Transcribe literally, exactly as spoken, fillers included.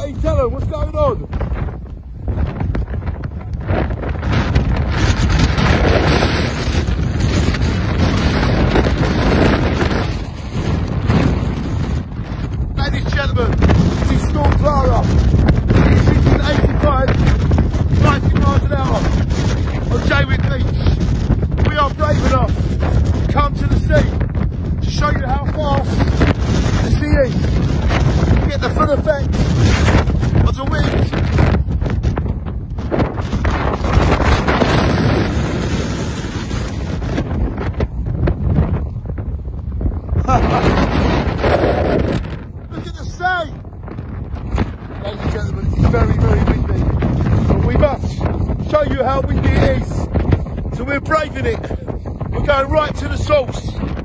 Hey, tell them what's going on. Ladies and gentlemen, this is Storm Ciara. sixteen eighty-five, ninety miles an hour on Jaywick Beach. We are brave enough to come to the sea to show you how fast the sea is. You get the full effect of the wind. Look at the sea! Ladies and gentlemen, this is very, very windy. But we must show you how windy it is. So we're braving it. We're going right to the source.